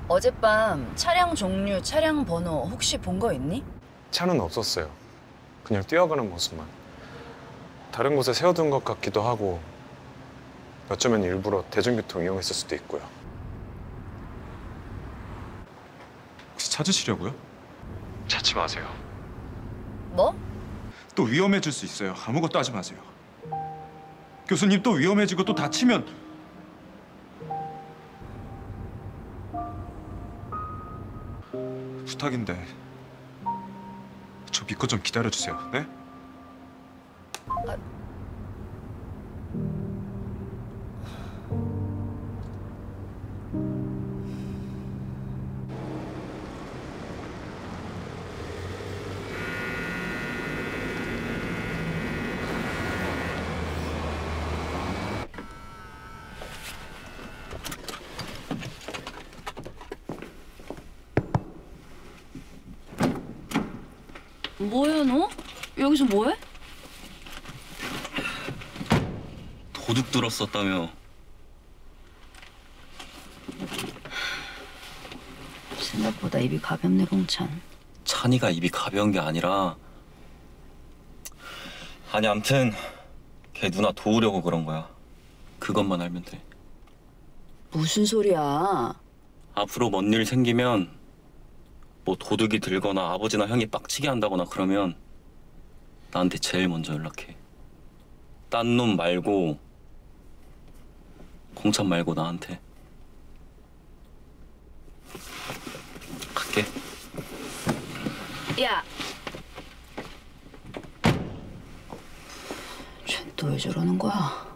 어젯밤 차량 종류, 차량 번호 혹시 본 거 있니? 차는 없었어요. 그냥 뛰어가는 모습만. 다른 곳에 세워둔 것 같기도 하고 어쩌면 일부러 대중교통 이용했을 수도 있고요. 혹시 찾으시려고요? 찾지 마세요. 뭐? 또 위험해질 수 있어요. 아무것도 하지 마세요. 교수님 또 위험해지고 또 다치면 부탁인데 저 믿고 좀 기다려주세요. 네? 뭐야 너? 여기서 뭐해? 도둑 들었었다며. 생각보다 입이 가볍네 봉찬. 찬이가 입이 가벼운 게 아니라 아니 암튼 걔 누나 도우려고 그런 거야. 그것만 알면 돼. 무슨 소리야? 앞으로 뭔 일 생기면 뭐 도둑이 들거나 아버지나 형이 빡치게 한다거나 그러면 나한테 제일 먼저 연락해. 딴 놈 말고 공찬 말고 나한테. 갈게. 야! 쟤 또 왜 저러는 거야?